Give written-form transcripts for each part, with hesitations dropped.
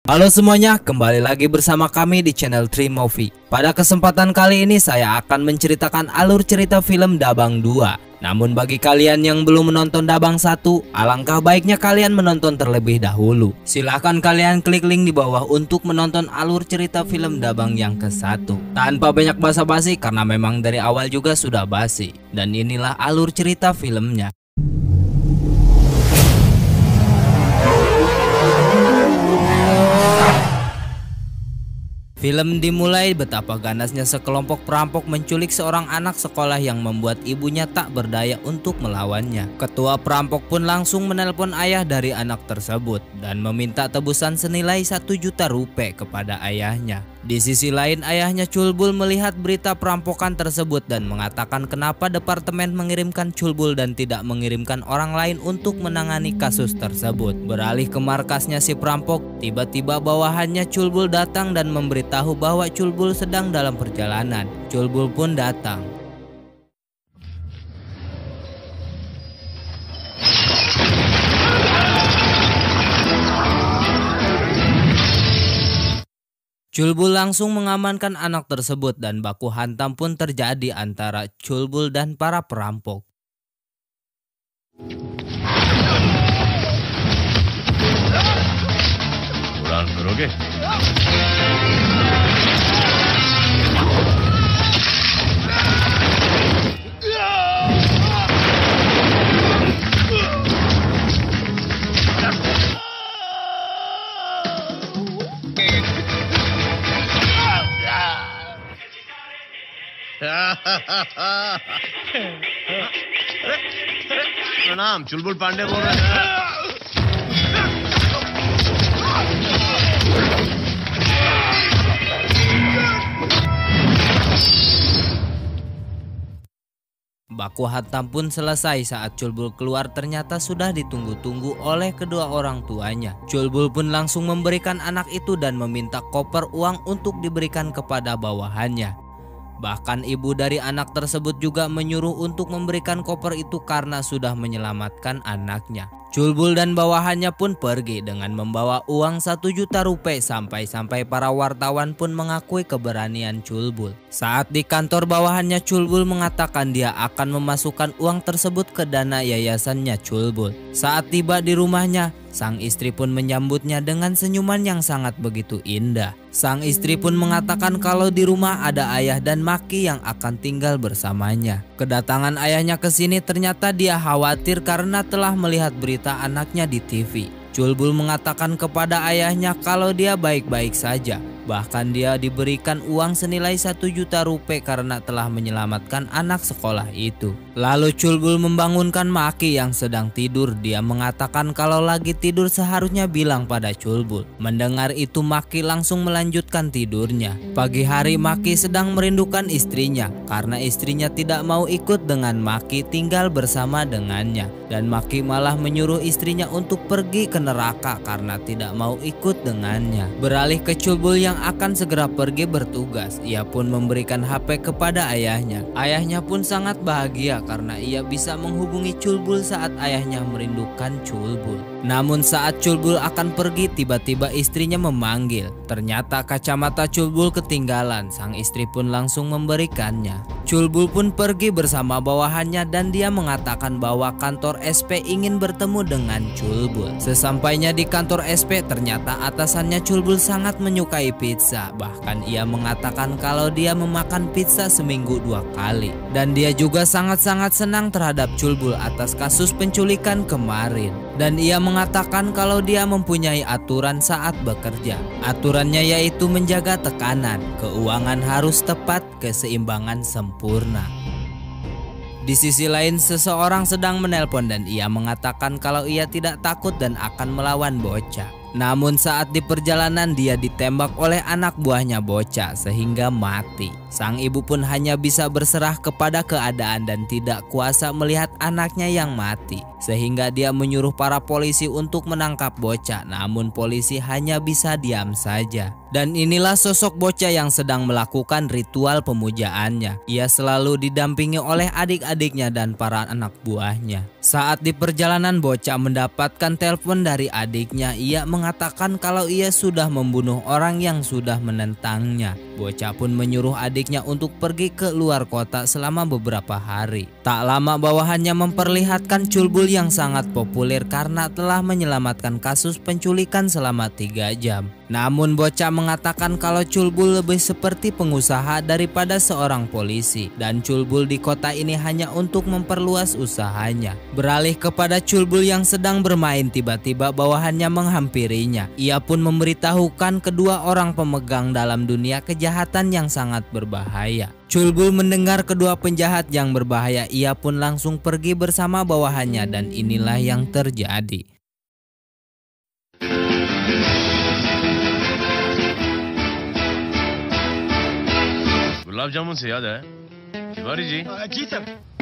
Halo semuanya, kembali lagi bersama kami di channel Tree Movie. Pada kesempatan kali ini saya akan menceritakan alur cerita film Dabang 2. Namun bagi kalian yang belum menonton Dabang 1, alangkah baiknya kalian menonton terlebih dahulu. Silahkan kalian klik link di bawah untuk menonton alur cerita film Dabang yang ke-1. Tanpa banyak basa-basi karena memang dari awal juga sudah basi. Dan inilah alur cerita filmnya. Film dimulai betapa ganasnya sekelompok perampok menculik seorang anak sekolah yang membuat ibunya tak berdaya untuk melawannya. Ketua perampok pun langsung menelpon ayah dari anak tersebut dan meminta tebusan senilai 1 juta rupiah kepada ayahnya. Di sisi lain, ayahnya Culbul melihat berita perampokan tersebut dan mengatakan kenapa departemen mengirimkan Culbul dan tidak mengirimkan orang lain untuk menangani kasus tersebut. Beralih ke markasnya si perampok, tiba-tiba bawahannya Culbul datang dan memberitahu bahwa Culbul sedang dalam perjalanan. Culbul pun datang. Culbul langsung mengamankan anak tersebut dan baku hantam pun terjadi antara Culbul dan para perampok. Pulang koroge. प्रणाम, चुलबुल पांडे बोल रहे हैं। Baku hantam pun selesai saat Culbul keluar, ternyata sudah ditunggu-tunggu oleh kedua orang tuanya. Culbul pun langsung memberikan anak itu dan meminta koper uang untuk diberikan kepada bawahannya. Bahkan ibu dari anak tersebut juga menyuruh untuk memberikan koper itu karena sudah menyelamatkan anaknya. Culbul dan bawahannya pun pergi dengan membawa uang 1 juta rupiah sampai para wartawan pun mengakui keberanian Culbul. Saat di kantor bawahannya, Culbul mengatakan dia akan memasukkan uang tersebut ke dana yayasannya Culbul. Saat tiba di rumahnya, sang istri pun menyambutnya dengan senyuman yang sangat begitu indah. Sang istri pun mengatakan kalau di rumah ada ayah dan Maki yang akan tinggal bersamanya. Kedatangan ayahnya ke sini ternyata dia khawatir karena telah melihat berita anaknya di TV. Culbul mengatakan kepada ayahnya kalau dia baik-baik saja. Bahkan dia diberikan uang senilai 1 juta rupiah karena telah menyelamatkan anak sekolah itu. Lalu Culbul membangunkan Maki yang sedang tidur. Dia mengatakan kalau lagi tidur seharusnya bilang pada Culbul. Mendengar itu Maki langsung melanjutkan tidurnya. Pagi hari Maki sedang merindukan istrinya karena istrinya tidak mau ikut dengan Maki tinggal bersama dengannya. Dan Maki malah menyuruh istrinya untuk pergi ke neraka karena tidak mau ikut dengannya. Beralih ke Culbul yang akan segera pergi bertugas, ia pun memberikan HP kepada ayahnya. Ayahnya pun sangat bahagia karena ia bisa menghubungi Culbul saat ayahnya merindukan Culbul. Namun saat Culbul akan pergi, tiba-tiba istrinya memanggil. Ternyata kacamata Culbul ketinggalan, sang istri pun langsung memberikannya. Culbul pun pergi bersama bawahannya dan dia mengatakan bahwa kantor SP ingin bertemu dengan Culbul. Sesampainya di kantor SP, ternyata atasannya Culbul sangat menyukai pizza. Bahkan ia mengatakan kalau dia memakan pizza seminggu 2 kali. Dan dia juga sangat-sangat senang terhadap Culbul atas kasus penculikan kemarin. Dan ia mengatakan kalau dia mempunyai aturan saat bekerja. Aturannya yaitu menjaga tekanan, keuangan harus tepat, keseimbangan sempurna. Di sisi lain, seseorang sedang menelpon dan ia mengatakan kalau ia tidak takut dan akan melawan bocah. Namun saat di perjalanan dia ditembak oleh anak buahnya bocah sehingga mati. Sang ibu pun hanya bisa berserah kepada keadaan dan tidak kuasa melihat anaknya yang mati. Sehingga dia menyuruh para polisi untuk menangkap bocah, namun polisi hanya bisa diam saja. Dan inilah sosok bocah yang sedang melakukan ritual pemujaannya. Ia selalu didampingi oleh adik-adiknya dan para anak buahnya. Saat di perjalanan bocah mendapatkan telepon dari adiknya. Ia mengatakan kalau ia sudah membunuh orang yang sudah menentangnya. Bocah pun menyuruh adiknya untuk pergi ke luar kota selama beberapa hari. Tak lama bawahannya memperlihatkan Culbul yang sangat populer karena telah menyelamatkan kasus penculikan selama 3 jam. Namun bocah mengatakan kalau Culbul lebih seperti pengusaha daripada seorang polisi, dan Culbul di kota ini hanya untuk memperluas usahanya. Beralih kepada Culbul yang sedang bermain, tiba-tiba bawahannya menghampirinya. Ia pun memberitahukan kedua orang pemegang dalam dunia kejahatan yang sangat berbahaya. Culbul mendengar kedua penjahat yang berbahaya, ia pun langsung pergi bersama bawahannya, dan inilah yang terjadi. Gulab जामुन से याद है तिवारी जी। जी sir.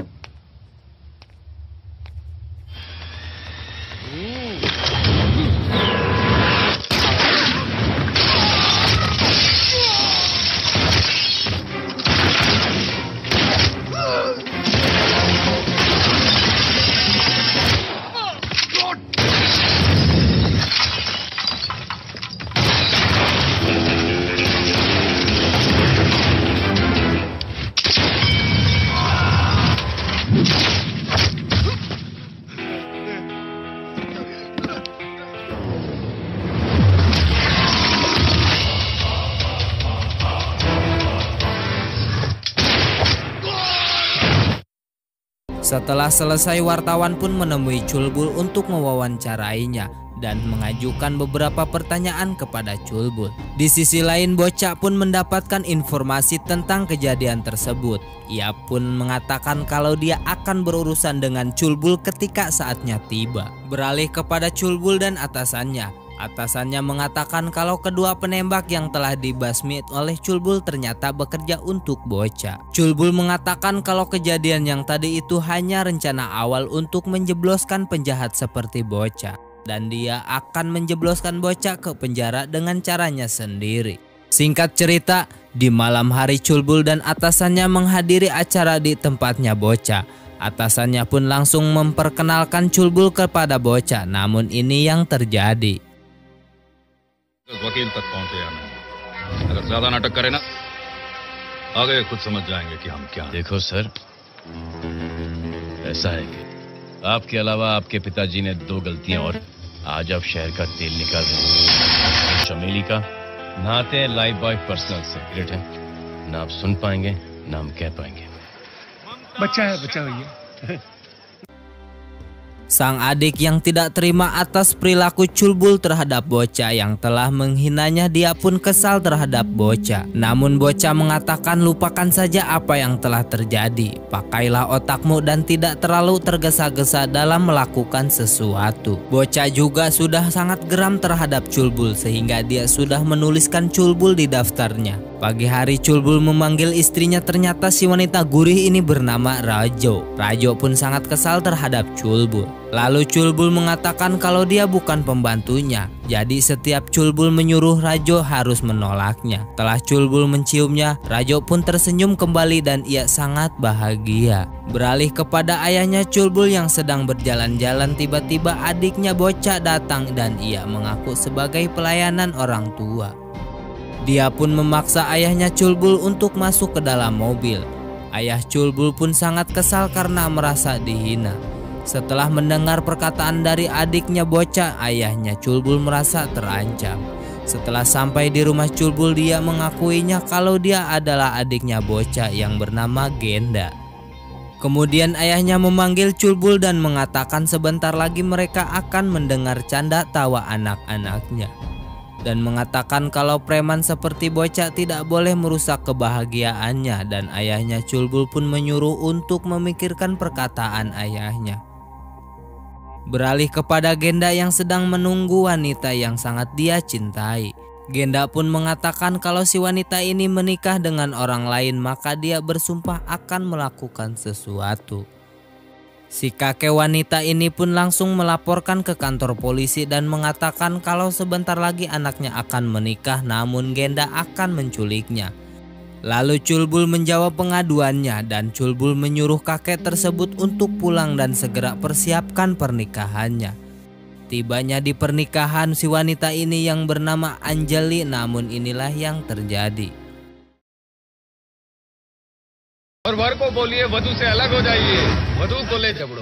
Setelah selesai, wartawan pun menemui Culbul untuk mewawancarainya dan mengajukan beberapa pertanyaan kepada Culbul. Di sisi lain, bocah pun mendapatkan informasi tentang kejadian tersebut. Ia pun mengatakan kalau dia akan berurusan dengan Culbul ketika saatnya tiba. Beralih kepada Culbul dan atasannya. Atasannya mengatakan kalau kedua penembak yang telah dibasmi oleh Culbul ternyata bekerja untuk bocah. Culbul mengatakan kalau kejadian yang tadi itu hanya rencana awal untuk menjebloskan penjahat seperti bocah, dan dia akan menjebloskan bocah ke penjara dengan caranya sendiri. Singkat cerita, di malam hari Culbul dan atasannya menghadiri acara di tempatnya bocah. Atasannya pun langsung memperkenalkan Culbul kepada bocah, namun ini yang terjadi. वकील तक पहुंचे या नहीं। अगर ज्यादा नाटक करे ना, आगे खुद समझ जाएंगे कि हम क्या हैं। देखो सर, ऐसा है कि आपके अलावा आपके पिताजी ने 2 गलतियां और आज आप शहर का तेल निकाल रहे हैं। चमेली का नहाते लाइफ बॉय पर्सनल सीक्रेट है, ना आप सुन पाएंगे ना हम कह पाएंगे। बच्चा है भैया। Sang adik yang tidak terima atas perilaku Culbul terhadap bocah yang telah menghinanya, dia pun kesal terhadap bocah. Namun bocah mengatakan lupakan saja apa yang telah terjadi. Pakailah otakmu dan tidak terlalu tergesa-gesa dalam melakukan sesuatu. Bocah juga sudah sangat geram terhadap Culbul sehingga dia sudah menuliskan Culbul di daftarnya. Pagi hari Culbul memanggil istrinya, ternyata si wanita gurih ini bernama Rajo. Rajo pun sangat kesal terhadap Culbul. Lalu Culbul mengatakan kalau dia bukan pembantunya, jadi setiap Culbul menyuruh Rajo harus menolaknya. Setelah Culbul menciumnya, Rajo pun tersenyum kembali dan ia sangat bahagia. Beralih kepada ayahnya Culbul yang sedang berjalan-jalan, tiba-tiba adiknya bocah datang dan ia mengaku sebagai pelayanan orang tua. Dia pun memaksa ayahnya Culbul untuk masuk ke dalam mobil. Ayah Culbul pun sangat kesal karena merasa dihina. Setelah mendengar perkataan dari adiknya bocah, ayahnya Culbul merasa terancam. Setelah sampai di rumah Culbul, dia mengakuinya kalau dia adalah adiknya bocah yang bernama Genda. Kemudian ayahnya memanggil Culbul dan mengatakan sebentar lagi mereka akan mendengar canda tawa anak-anaknya. Dan mengatakan kalau preman seperti bocah tidak boleh merusak kebahagiaannya, dan ayahnya Culbul pun menyuruh untuk memikirkan perkataan ayahnya. Beralih kepada Genda yang sedang menunggu wanita yang sangat dia cintai. Genda pun mengatakan kalau si wanita ini menikah dengan orang lain maka dia bersumpah akan melakukan sesuatu. Si kakek wanita ini pun langsung melaporkan ke kantor polisi dan mengatakan kalau sebentar lagi anaknya akan menikah namun Genda akan menculiknya. Lalu Culbul menjawab pengaduannya dan Culbul menyuruh kakek tersebut untuk pulang dan segera persiapkan pernikahannya. Tibanya di pernikahan si wanita ini yang bernama Anjali, namun inilah yang terjadi. और वर को बोलिए वधु से अलग हो जाइए, वधु को ले जबड़ो।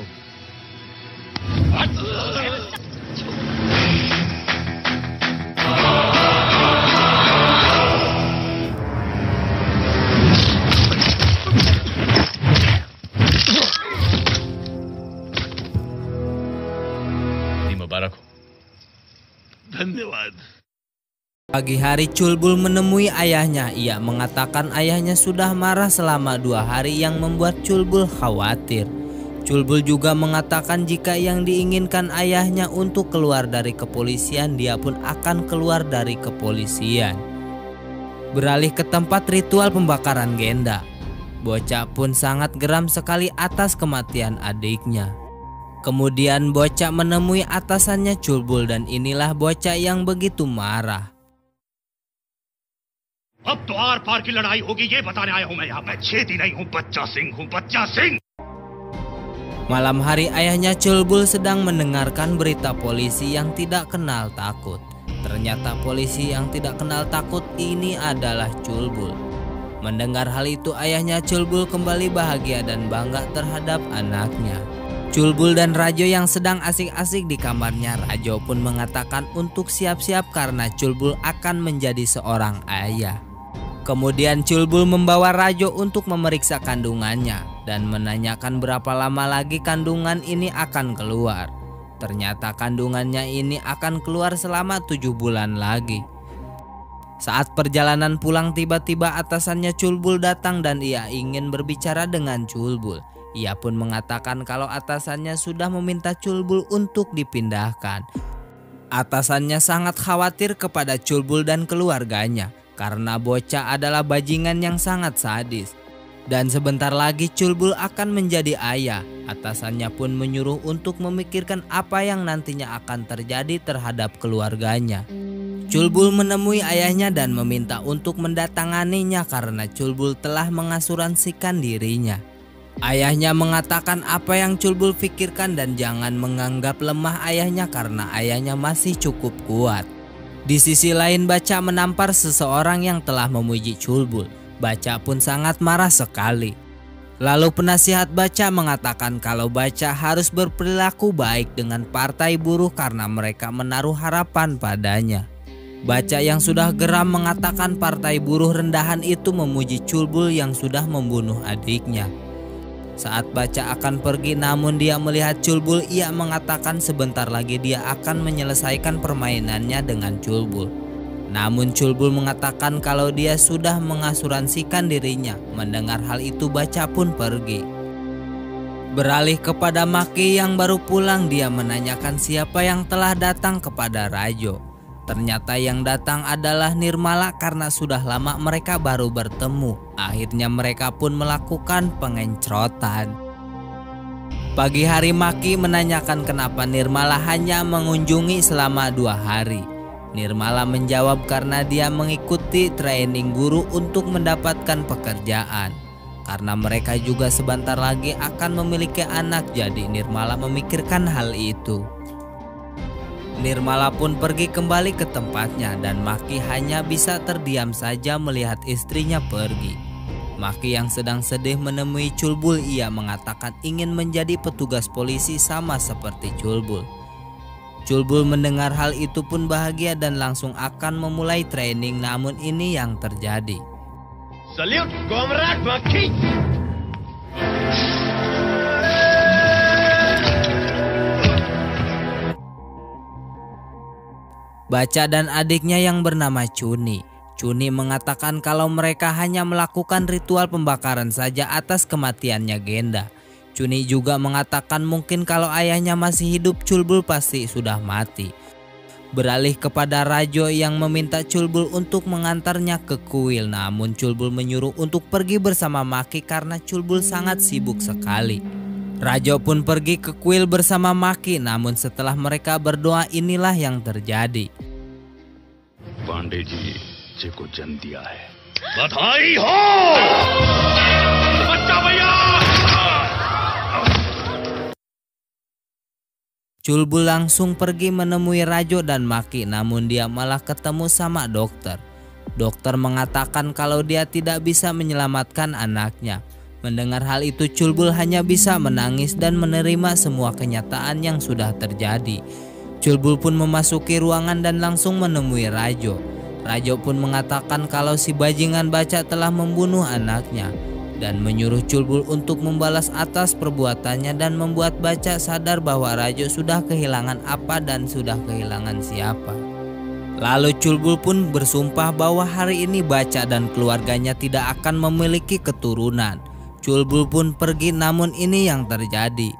मुबारक हो। धन्यवाद। Pagi hari Culbul menemui ayahnya. Ia mengatakan ayahnya sudah marah selama 2 hari yang membuat Culbul khawatir. Culbul juga mengatakan jika yang diinginkan ayahnya untuk keluar dari kepolisian, dia pun akan keluar dari kepolisian. Beralih ke tempat ritual pembakaran Genda. Bocah pun sangat geram sekali atas kematian adiknya. Kemudian bocah menemui atasannya Culbul dan inilah bocah yang begitu marah. अब तो आर पार की लड़ाई होगी ये बताने आया हूं मैं यहाँ पे। छेदी नहीं हूँ, बच्चा सिंह हूँ, बच्चा Singh. Malam hari ayahnya Culbul sedang mendengarkan berita polisi yang tidak kenal takut. Ternyata polisi yang tidak kenal takut ini adalah Culbul. Mendengar hal itu ayahnya Culbul kembali bahagia dan bangga terhadap anaknya. Culbul dan Rajo yang sedang asik-asik di kamarnya, Rajo pun mengatakan untuk siap-siap karena Culbul akan menjadi seorang ayah. Kemudian Culbul membawa Rajo untuk memeriksa kandungannya dan menanyakan berapa lama lagi kandungan ini akan keluar. Ternyata kandungannya ini akan keluar selama 7 bulan lagi. Saat perjalanan pulang tiba-tiba atasannya Culbul datang dan ia ingin berbicara dengan Culbul. Ia pun mengatakan kalau atasannya sudah meminta Culbul untuk dipindahkan. Atasannya sangat khawatir kepada Culbul dan keluarganya karena bocah adalah bajingan yang sangat sadis. Dan sebentar lagi Culbul akan menjadi ayah. Atasannya pun menyuruh untuk memikirkan apa yang nantinya akan terjadi terhadap keluarganya. Culbul menemui ayahnya dan meminta untuk mendatanganinya karena Culbul telah mengasuransikan dirinya. Ayahnya mengatakan apa yang Culbul pikirkan dan jangan menganggap lemah ayahnya karena ayahnya masih cukup kuat. Di sisi lain Baca menampar seseorang yang telah memuji Culbul. Baca pun sangat marah sekali. Lalu penasihat Baca mengatakan kalau Baca harus berperilaku baik dengan partai buruh karena mereka menaruh harapan padanya. Baca yang sudah geram mengatakan partai buruh rendahan itu memuji Culbul yang sudah membunuh adiknya. Saat Baca akan pergi namun dia melihat Culbul, ia mengatakan sebentar lagi dia akan menyelesaikan permainannya dengan Culbul. Namun Culbul mengatakan kalau dia sudah mengasuransikan dirinya. Mendengar hal itu Baca pun pergi. Beralih kepada Maki yang baru pulang, dia menanyakan siapa yang telah datang kepada Rajo. Ternyata yang datang adalah Nirmala karena sudah lama mereka baru bertemu. Akhirnya mereka pun melakukan pengencrotan. Pagi hari Maki menanyakan kenapa Nirmala hanya mengunjungi selama 2 hari. Nirmala menjawab karena dia mengikuti training guru untuk mendapatkan pekerjaan. Karena mereka juga sebentar lagi akan memiliki anak, jadi Nirmala memikirkan hal itu. Nirmala pun pergi kembali ke tempatnya dan Maki hanya bisa terdiam saja melihat istrinya pergi. Maki yang sedang sedih menemui Culbul, ia mengatakan ingin menjadi petugas polisi sama seperti Culbul. Culbul mendengar hal itu pun bahagia dan langsung akan memulai training, namun ini yang terjadi. Salute, Comrade Maki! Baca dan adiknya yang bernama Cuni. Cuni mengatakan kalau mereka hanya melakukan ritual pembakaran saja atas kematiannya Genda. Cuni juga mengatakan mungkin kalau ayahnya masih hidup Culbul pasti sudah mati. Beralih kepada Rajo yang meminta Culbul untuk mengantarnya ke kuil, namun Culbul menyuruh untuk pergi bersama Maki karena Culbul sangat sibuk sekali. Rajo pun pergi ke kuil bersama Maki, namun setelah mereka berdoa inilah yang terjadi. Pandey जी जी को जन्म दिया है। बधाई हो बच्चा भैया। Chulbul langsung pergi menemui Rajo dan Maki, namun dia malah ketemu sama dokter. Dokter mengatakan kalau dia tidak bisa menyelamatkan anaknya. Mendengar hal itu, Chulbul hanya bisa menangis dan menerima semua kenyataan yang sudah terjadi. Chulbul pun memasuki ruangan dan langsung menemui Rajo. Rajo pun mengatakan kalau si bajingan baca telah membunuh anaknya dan menyuruh Chulbul untuk membalas atas perbuatannya dan membuat baca sadar bahwa Rajo sudah kehilangan apa dan sudah kehilangan siapa. Lalu Chulbul pun bersumpah bahwa hari ini baca dan keluarganya tidak akan memiliki keturunan. Chulbul pun pergi, namun ini yang terjadi.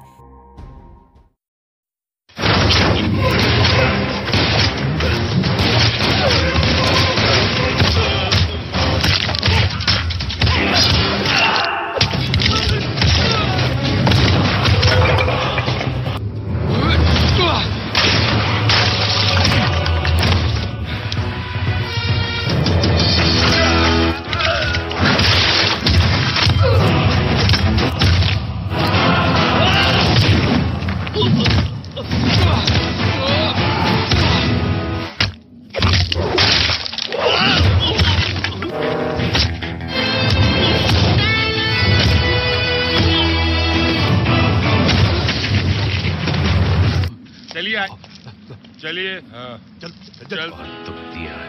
चलिए चल तो दिया है।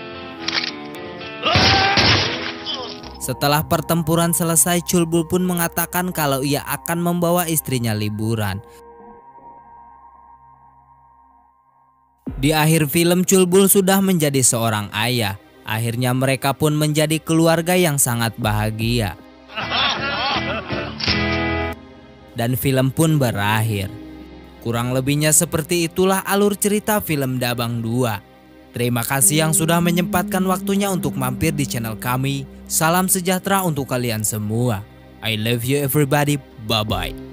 Setelah pertempuran selesai, Chulbul pun mengatakan kalau ia akan membawa istrinya liburan. Di akhir film, Chulbul sudah menjadi seorang ayah. Akhirnya mereka pun menjadi keluarga yang sangat bahagia. Dan film pun berakhir. Kurang lebihnya seperti itulah alur cerita film Dabang 2. Terima kasih yang sudah menyempatkan waktunya untuk mampir di channel kami. Salam sejahtera untuk kalian semua. I love you everybody. Bye bye.